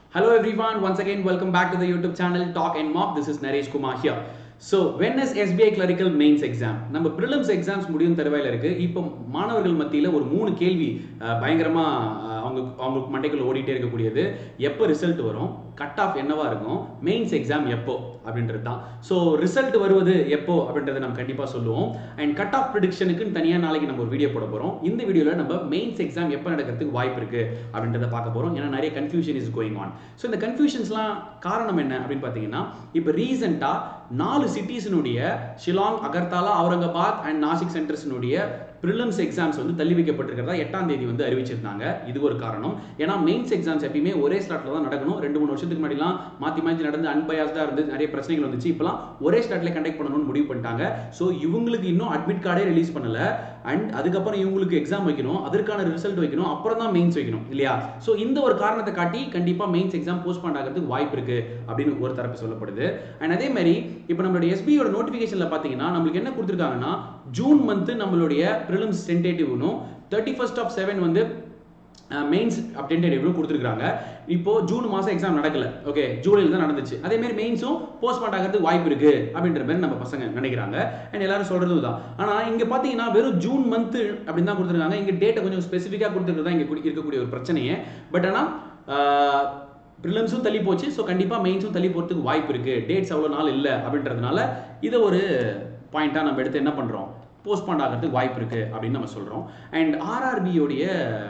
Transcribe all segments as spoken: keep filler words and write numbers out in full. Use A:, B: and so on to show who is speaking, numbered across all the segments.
A: Hello everyone, once again welcome back to the YouTube channel Talk and Mock. This is Naresh Kumar here. So when is S B I Clerical Mains exam? நம்ம prelims exams முடியும் தருவாயில இருக்கு. இப்போ மாணவர்கள் மத்தியில ஒரு மூணு கேள்வி பயங்கரமா அவங்க அவங்க மண்டைக்குள்ள ஓடிட்டே இருக்க கூடியது. எப்போ ரிசல்ட் வரும்? கட் ஆஃப் என்னவா இருக்கும்? மெயின்ஸ் எக்ஸாம் எப்போ அப்படின்றது தான். ஸோ ரிசல்ட் வருவது எப்போ அப்படின்றத நம்ம கண்டிப்பாக சொல்லுவோம். அண்ட் கட் ஆஃப் ப்ரிடிக்ஷனுக்கு தனியாக நாளைக்கு நம்ம ஒரு வீடியோ போட போகிறோம். இந்த வீடியோவில் நம்ம மெயின்ஸ் எக்ஸாம் எப்போ நடக்கிறதுக்கு வாய்ப்பு இருக்குது அப்படின்றத பார்க்க போகிறோம். ஏன்னா நிறைய confusion is going on. So இந்த கன்ஃபியூஷன்ஸ்லாம் காரணம் என்ன அப்படின்னு பார்த்தீங்கன்னா, இப்போ ரீசெண்டாக நாலு சிட்டிஸினுடைய ஷிலாங், அகர்தாலா, அவுரங்காபாத் அண்ட் நாசிக் சென்டர்ஸினுடைய ப்ரிலிம்ஸ் எக்ஸாம்ஸ் வந்து தள்ளி வைக்கப்பட்டிருக்கிறதா எட்டாம் தேதி வந்து அறிவிச்சிருந்தாங்க. இது ஒரு காரணம். ஏன்னா மெயின்ஸ் எக்ஸாம்ஸ் எப்பயுமே ஒரே ஸ்லாட்ல தான் நடக்கணும். ரெண்டு மூணு வருஷத்துக்கு முன்னாடிலாம் மாற்றி மாற்றி நடந்து அன்பயாஸ்டாக இருந்து நிறைய பிரச்சனைகள் வந்துச்சு. இப்போலாம் ஒரே ஸ்லாட்ல கண்டக்ட் பண்ணணும்னு முடிவு பண்ணிட்டாங்க. ஸோ இவங்களுக்கு இன்னும் அட்மிட் கார்டே ரிலீஸ் பண்ணல. அண்ட் அதுக்கப்புறம் இவங்களுக்கு எக்ஸாம் வைக்கணும், அதற்கான ரிசல்ட் வைக்கணும், அப்புறம் தான் மெயின்ஸ் வைக்கணும் இல்லையா? ஸோ இந்த ஒரு காரணத்தை காட்டி கண்டிப்பாக மெயின்ஸ் எக்ஸாம் போஸ்ட்பாண்ட் ஆகிறதுக்கு வாய்ப்பு இருக்கு அப்படின்னு ஒரு தரப்பு சொல்லப்படுது. அண்ட் அதே மாதிரி இப்போ நம்மளுடைய எஸ்பியோட நோட்டிஃபிகேஷன்ல பார்த்தீங்கன்னா நம்மளுக்கு என்ன கொடுத்துருக்காங்கன்னா, ஜூன் மந்த் நம்மளுடைய ப்ரிலிம்ஸ் டென்டேட்டிவ்னும் தேர்ட்டி ஃபர்ஸ்ட் ஆஃப் செவன் வந்து மெயின்ஸ் டென்டேட்டிவ்னு கொடுத்துருக்காங்க. இப்போ ஜூன் மாதம் எக்ஸாம் நடக்கல, ஓகே, ஜூலையில் தான் நடந்துச்சு. அதே மாதிரி மெயின்ஸும் போஸ்ட்பாண்ட் ஆகிறதுக்கு வாய்ப்பு இருக்கு அப்படின்ற மாதிரி நம்ம பசங்க நினைக்கிறாங்க. அண்ட் எல்லாரும் சொல்றது தான். ஆனால் இங்கே பார்த்தீங்கன்னா வெறும் ஜூன் மந்த் அப்படின்னு தான் கொடுத்துருக்காங்க. இங்கே டேட்டை கொஞ்சம் ஸ்பெசிஃபிக்காக கொடுத்துருக்கிறதா இங்கே இருக்கக்கூடிய ஒரு பிரச்சனையே. பட் ஆனால் ப்ரிலிம்ஸும் தள்ளி போச்சு. ஸோ கண்டிப்பாக மெயின்ஸும் தள்ளி போகிறதுக்கு வாய்ப்பு இருக்கு. டேட்ஸ் அவ்வளோ நாள் இல்லை அப்படின்றதுனால இதை ஒரு பாயிண்டாக நம்ம எடுத்து என்ன பண்ணுறோம், போஸ்ட்பாண்ட் ஆகிறதுக்கு வாய்ப்பு இருக்குது அப்படின்னு நம்ம சொல்கிறோம். அண்ட் ஆர்ஆர்பியோடைய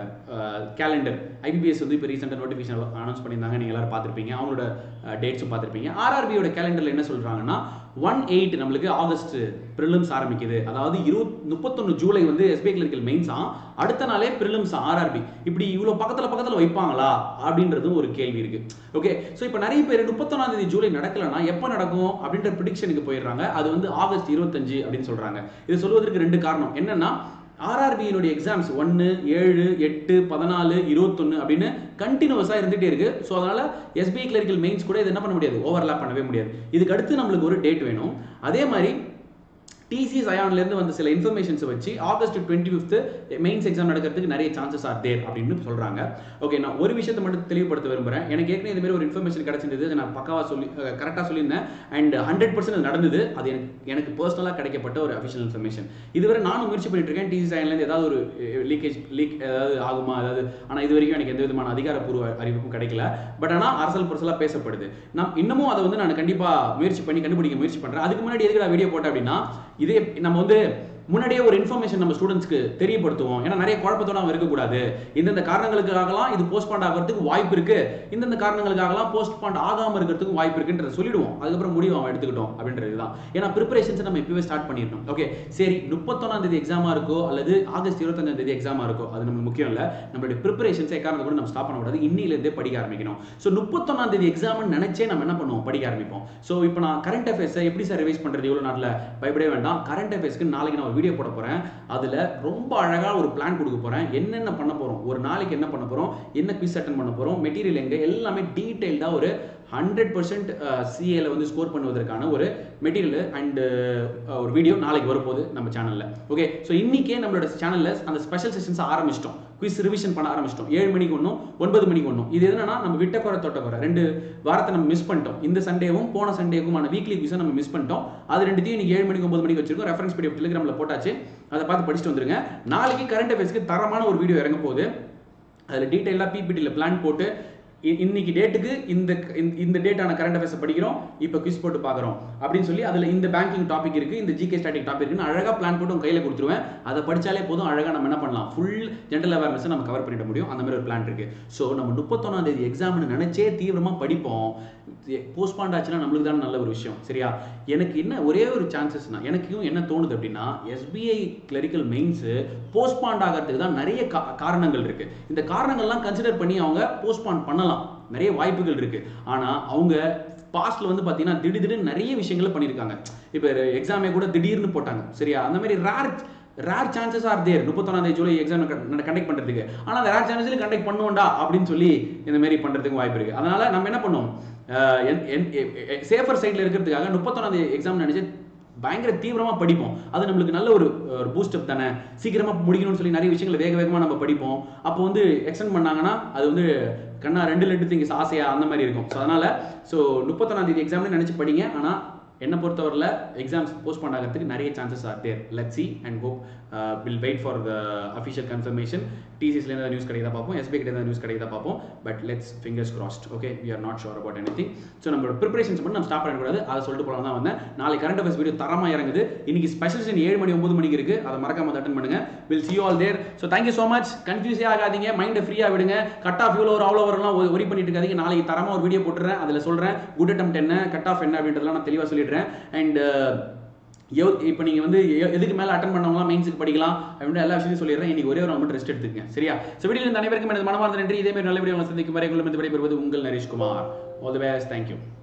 A: கேலண்டர், ஐபிபிஎஸ் வந்து இப்போ ரீசெண்டாக நோட்டிஃபிகேஷன் அனௌன்ஸ் பண்ணியிருந்தாங்க. நீங்கள் எல்லாரும் பார்த்துருப்பீங்க, அவங்களோட டேட்ஸும் பார்த்துருப்பீங்க. ஆர்ஆர்பியோட கேலண்டரில் என்ன சொல்கிறாங்கன்னா, ஒன் எயிட் நம்மளுக்கு ஆகஸ்ட் ப்ரிலிம்ஸ் ஆரம்பிக்குது. அதாவது இருபத் முப்பத்தொன்று ஜூலை வந்து எஸ்பிஐ கிளரிக்கல் மெயின்ஸா, அடுத்த நாளே ப்ரிலிம்ஸ் ஆர்ஆர்பி. இப்படி இவ்வளோ பக்கத்தில் பக்கத்தில் வைப்பாங்களா அப்படின்றதும் ஒரு கேள்வி இருக்குது. ஓகே, ஸோ இப்போ நிறைய பேர் முப்பத்தொன்னாம் தேதி ஜூலை நடக்கலைன்னா எப்போ நடக்கும் அப்படின்ற ப்ரிடிக்ஷனுக்கு போயிடுறாங்க. அது வந்து ஆகஸ்ட் இருபத்தஞ்சு அப்படின்னு சொல்கிறாங்க. இது சொல்வதற்கு ரெண்டு காரணம் என்னன்னா, ஆர்ஆர்பியினுடைய எக்ஸாம்ஸ் ஒன்று, ஏழு, எட்டு, பதினாலு, இருபத்தொன்னு அப்படின்னு கண்டினியூஸாக இருந்துகிட்டே இருக்கு. ஸோ அதனால எஸ்பிஐ கிளரிக்கல் மெயின்ஸ் கூட இது என்ன பண்ண முடியாது, ஓவர்லாப் பண்ணவே முடியாது. இதுக்கு அடுத்து நம்மளுக்கு ஒரு டேட் வேணும். அதே மாதிரி டிசிஎஸ் அயான்லேருந்து வந்து சில இன்ஃபர்மேஷன்ஸை வச்சு August twenty fifth mains exam நடக்கிறதுக்கு நிறைய சான்சஸ் ஆர் தேர் அப்படின்னு சொல்கிறாங்க. ஓகே, நான் ஒரு விஷயத்தை மட்டும் தெளிவுபடுத்த விரும்புகிறேன். எனக்கு ஏற்கனவே இந்த மாதிரி ஒரு இன்ஃபர்மேஷன் கிடச்சிருந்தது, நான் பக்காவாக சொல்லி கரெக்டாக சொல்லியிருந்தேன். அண்ட் ஹண்ட்ரட் பர்சன்ட் நடந்தது. அது எனக்கு எனக்கு பர்சனலாக கிடைக்கப்பட்ட ஒரு அஃபிஷியல் இன்ஃபர்மேஷன். இதுவரை நானும் முயற்சி பண்ணிட்டு இருக்கேன் டிசிஎஸ் அயான்லேருந்து ஏதாவது ஒரு லீக்கேஜ் லீக் ஏதாவது ஆகுமா ஏதாவது, ஆனால் இது வரைக்கும் எனக்கு எந்த விதமான அதிகாரப்பூர்வ அறிவிப்பும் கிடைக்கல. பட் ஆனால் அரசல் பரசலாக பேசப்படுது. நான் இன்னமும் அதை வந்து நான் கண்டிப்பாக முயற்சி பண்ணி கண்டுபிடிக்க முயற்சி பண்ணுறேன். அதுக்கு முன்னாடி எதுக்கு நான் வீடியோ போட்டேன் அப்படின்னா, இதே நம்ம வந்து முன்னாடியே ஒரு இன்ஃபர்மேஷன் நம்ம ஸ்டூடெண்ட்ஸ்க்கு தெரியப்படுத்துவோம். ஏன்னா நிறைய குழப்பத்தோட அவங்க இருக்கக்கூடாது. இந்தந்த காரணங்களுக்காகலாம் இது போஸ்ட்பாண்ட் ஆகிறதுக்கு வாய்ப்பு இருக்கு, இந்தந்த காரணங்களுக்காகலாம் போஸ்ட்பாண்ட் ஆகாமல் இருக்கிறதுக்கு வாய்ப்பு இருக்குன்றத சொல்லிடுவோம். அதுக்கப்புறம் முடிவு அவன் எடுத்துக்கிட்டோம் அப்படின்றது தான். ஏன்னா ப்ரிப்பரேஷன்ஸ் நம்ம இப்பவே ஸ்டார்ட் பண்ணிடணும். ஓகே, சரி, முப்பத்தொன்னாம் தேதி எக்ஸாமா இருக்கோ அல்லது ஆகஸ்ட் இருபத்தஞ்சாம் தேதி எக்ஸாமா இருக்கோ அது நமக்கு முக்கியம் இல்லை. நம்மளுடைய ப்ரிப்பரேஷன்ஸை எக்காரணத்தை கூட நம்ம ஸ்டாப் பண்ணக்கூடாது. இன்னிலிருந்தே படிக்க ஆரம்பிக்கணும். ஸோ முப்பத்தொன்னாம் தேதி எக்ஸாம்னு நினைச்சே நம்ம என்ன பண்ணுவோம், படிக்க ஆரம்பிப்போம். ஸோ இப்போ நான் கரண்ட் அஃபேர்ஸை எப்படி சார் ரிவைஸ் பண்ணுறது, எவ்வளோ நாளில் பயப்படவே வேண்டாம். கரண்ட் அஃபேர்ஸ்க்கு நாளைக்கு நான் ஒரு வீடியோ போட போறேன். அதுல ரொம்ப அழகா ஒரு பிளான் கொடுக்க போறேன். என்னென்ன பண்ண போறோம், ஒரு நாளைக்கு என்ன பண்ண போறோம், என்ன குவிஸ் அட்டெண்ட் பண்ண போறோம், மெட்டீரியல் எங்க, எல்லாமே டீடைல்டா ஒரு ஹண்ட்ரட் பர்சன்ட் சிஏல வந்து ஸ்கோர் பண்ணுவதற்கான ஒரு மெட்டீரியல் அண்ட் ஒரு வீடியோ நாளைக்கு வரப்போகுது நம்ம சேனல்ல. ஓகே, ஸோ இன்னைக்கே நம்மளோட சேனல்ல அந்த ஸ்பெஷல் செஷன்ஸ் ஆரம்பிச்சிட்டோம். குவிஸ் ரிவிஷன் பண்ண ஆரம்பிச்சிட்டோம். ஏழு மணிக்கு ஒன்றும் ஒன்பது மணிக்கு ஒன்றும். இது என்னன்னா, நம்ம விட்ட குறை தொட்ட குறை ரெண்டு வாரத்தை நம்ம மிஸ் பண்ணிட்டோம். இந்த சண்டேவும் போன சண்டேக்குமான வீக்லி குவிஸை நம்ம மிஸ் பண்ணிட்டோம். அது ரெண்டுத்தையும் இன்னைக்கு ஏழு மணிக்கு ஒன்பது மணிக்கு வச்சிருக்கோம். ரெஃபரன்ஸ் பிடிஎஃப் டெலிகிராமில் போட்டாச்சு. அதை பார்த்து படிச்சுட்டு வந்துருங்க. நாளைக்கு கரண்ட் அஃபேர்ஸ்க்கு தரமான ஒரு வீடியோ இறங்க போகுது. அதில் டீட்டெயிலாக பிபிடியில் பிளான் போட்டு இன்னைக்கு டேட்டுக்கு இந்த இந்த டேட்டான கரண்ட் அஃபேர்ஸ் படிக்கிறோம், இப்போ குவிஸ் போட்டு பார்க்குறோம் அப்படின்னு சொல்லி அதில் இந்த பேங்கிங் டாபிக் இருக்கு, இந்த ஜிகே ஸ்டாட்டிக் டாபிக் இருக்குன்னு அழகாக பிளான் போட்டு உங்க கையில் கொடுத்துருவேன். அதை படிச்சாலே போதும், அழகாக நம்ம என்ன பண்ணலாம், ஃபுல் ஜென்ரல் அவேர்னஸ் நம்ம கவர் பண்ணிட முடியும். அந்த மாதிரி ஒரு பிளான் இருக்கு. ஸோ நம்ம முப்பத்தொன்னாம் தேதி எக்ஸாம்னு நினைச்சே தீவிரமாக படிப்போம். போஸ்ட்பாண்ட் ஆச்சுன்னா நம்மளுக்கு தான் நல்ல ஒரு விஷயம், சரியா? எனக்கு என்ன ஒரே ஒரு சான்சஸ்னா, எனக்கும் என்ன தோணுது அப்படின்னா, எஸ்பிஐ கிளரிக்கல் மெயின்ஸ் போஸ்ட்பாண்ட் ஆகிறதுக்கு தான் நிறைய காரணங்கள் இருக்கு. இந்த காரணங்கள்லாம் கன்சிடர் பண்ணி அவங்க போஸ்ட்பாண்ட் பண்ணலாம், நிறைய வாய்ப்புகள் இருக்கு. ஆனா அவங்க பாஸ்ட்ல வந்து பாத்தீங்கன்னா திடீர் திடீர்னு நிறைய விஷயங்களை பண்ணியிருக்காங்க. இப்போ எக்ஸாமே கூட திடீர்னு போட்டாங்க, சரியா? அந்த மாதிரி rare rare chances are there முப்பத்தொன்னாம் தேதி ஜூலை எக்ஸாம் கண்டக்ட் பண்றதுக்கு. ஆனா அந்த ரேர் சான்சஸ்ல கண்டக்ட் பண்ணுவோம்டா அப்படின்னு சொல்லி இந்த மாதிரி பண்றதுக்கு வாய்ப்பு இருக்கு. அதனால நம்ம என்ன பண்ணுவோம், சேஃபர் சைட்ல இருக்கிறதுக்காக முப்பத்தொன்னாம் தேதி எக்ஸாம் நினைச்சு பயங்கர தீவிரமா படிப்போம். அது நம்மளுக்கு நல்ல ஒரு பூஸ்ட் அப் தானே. சீக்கிரமா முடிக்கணும்னு சொல்லி நிறைய விஷயங்களை வேக வேகமா நம்ம படிப்போம். அப்போ வந்து எக்ஸ்டெண்ட் பண்ணாங்கன்னா அது வந்து கண்ணா ரெண்டு லட்டு திங்க ஆசையா அந்த மாதிரி இருக்கும். ஸோ அதனால ஸோ முப்பத்தொன்னாம் தேதி எக்ஸாம்னு நினைச்சு படிங்க. ஆனா என்ன பொறுத்தவரையில் எக்ஸாம்ஸ் போஸ்ட்போன் ஆகிறதுக்கு நிறைய chances are there. Let's see and hope will wait for the official confirmation. டிசிஎஸ்ல ஏதாவது நியூஸ் கிடைக்குதா பார்ப்போம், எஸ்பிஐ கிட்ட ஏதாவது நியூஸ் கிடைக்குதா பார்ப்போம். But let's fingers crossed. Okay, we are not sure about any thing. So நம்மளோட ப்ரிப்பரேஷன்ஸ் மட்டும் நம்ம ஸ்டாப் பண்ணக்கூடாது. அதை சொல்லிட்டு போலாம் தான் வந்தேன். நாளைக்கு கரண்ட் அஃபேர்ஸ் வீடியோ தரமாக இறங்குது. இன்னைக்கு ஸ்பெஷல் செஷன் ஏழு மணி ஒன்பது மணிக்கு இருக்கு. அதை மறக்காம அட்டன் பண்ணுங்க. Will see you all there. So thank you so much. கன்ஃபியூஸே ஆகாதீங்க, மைண்டை ஃப்ரீயாக விடுங்க. கட் ஆஃப் இவ்வளோ ஒரு அவ்வளோ வரலாம் ஒரி பண்ணிட்டு இருக்காதீங்க. நாளைக்கு தரமாக ஒரு வீடியோ போட்டுறேன். அதில் சொல்கிறேன் குட் அட்டெம்ப்ட் என்ன, கட் ஆஃப் என்ன அப்படின்றதெல்லாம் நான் தெளிவாக சொல்லிடுறேன். அண்ட் இப்போ நீங்கள் வந்து எதுக்கு மேலே அட்டன் பண்ணவங்களாம் மெயின்ஸுக்கு படிக்கலாம் அப்படின்னு எல்லா விஷயத்தையும் சொல்லிடுறேன். இன்னைக்கு ஒரே ஒரு மட்டும் ரெஸ்ட் எடுத்துக்கங்க, சரியா? ஸோ வீடியோ இந்த அனைவருக்கும் எனது மனமார்ந்த நன்றி. இதே மாதிரி நல்ல வீடியோ சந்திக்கும் வரை உங்களை விடைபெறுவது உங்கள் Nareshkumar. All the best. Thank you.